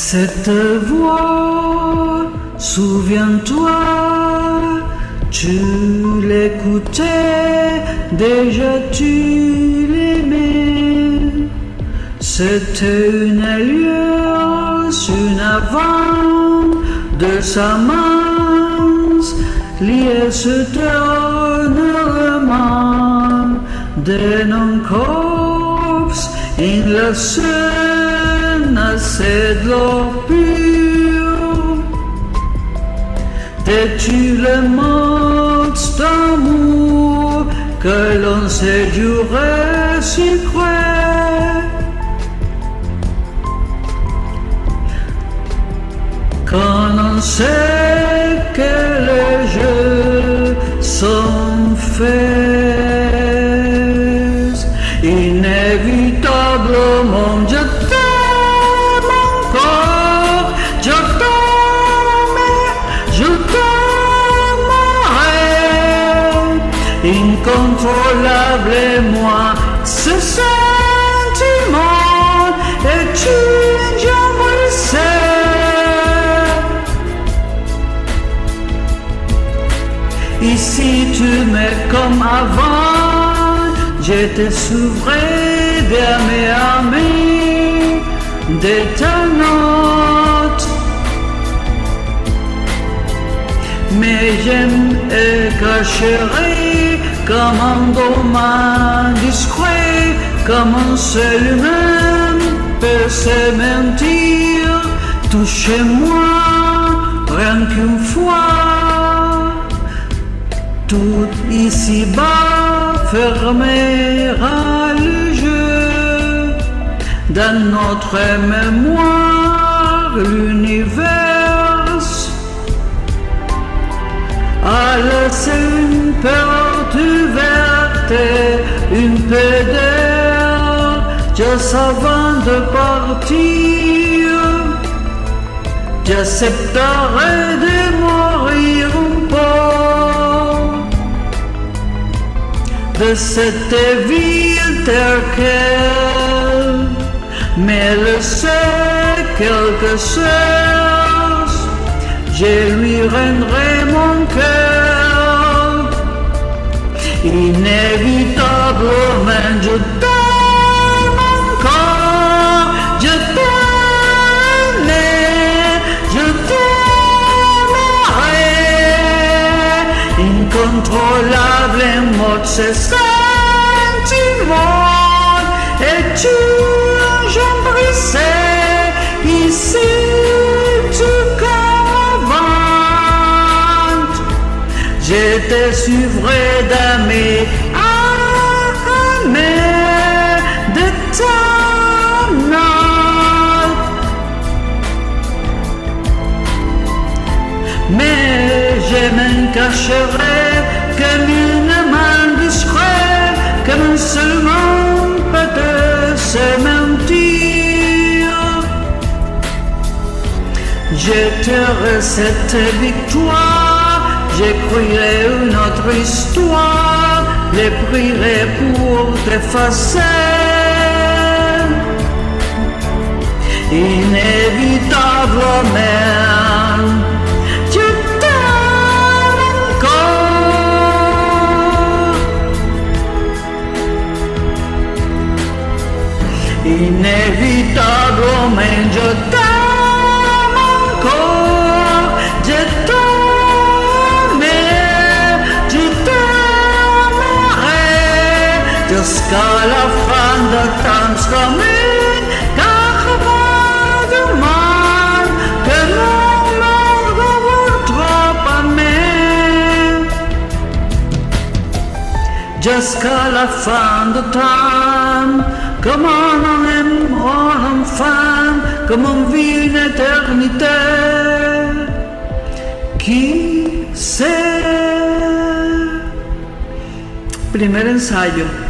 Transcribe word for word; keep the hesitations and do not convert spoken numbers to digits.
Cette voix, souviens-toi, tu l'écoutais, déjà tu l'aimais. C'était une alliance, une avance de sa main, liée se donne le mal de nos corps, in la scène assez de l'eau pure. T'es-tu le monstre d'amour que l'on sait durer si cruel? Quand on sait que les jeux sont faits, inévitablement je t'aime encore, je t'aime, je t'aimerai, incontrôlable et moi, ce sentiment est une jambe. Ici tu m'es comme avant, j'étais souverain d'aimer, aimer, de ta note. Mais j'aime et cacherai comme un domaine discret, comme un seul humain peut se mentir. Touchez-moi rien qu'une fois. Tout ici-bas fermera le jeu. Dans notre mémoire, l'univers a laissé une porte ouverte, une peu d'air, juste avant de partir. J'accepterai de mourir un peu de cette ville telle qu'elle, mais le sait quelque chose, je lui rendrai mon cœur. Inévitablement je t'aime encore, je t'aime, je t'aimerai, incontrôlable et mort ce sentiment est une jambe brisée. Ici tu commentes, je te suivrai d'aimer, aimer de ta note. Mais je m'en cacherai comme une main discrète, comme un seul monde peut se mentir. Je t'aurai cette victoire, j'écrirai une autre histoire, les prierai pour t'effacer. Inévitablement, je t'aime encore. Inévitablement, je t'aime encore, je t'aime, je t'aimerai, jusqu'à la fin de temps commun, car pas de mal, que mon monde vous trop aimé. Jusqu'à la fin de temps, comme on aime, on femme, comme on vit une éternité. Qui sait? Primer ensayo.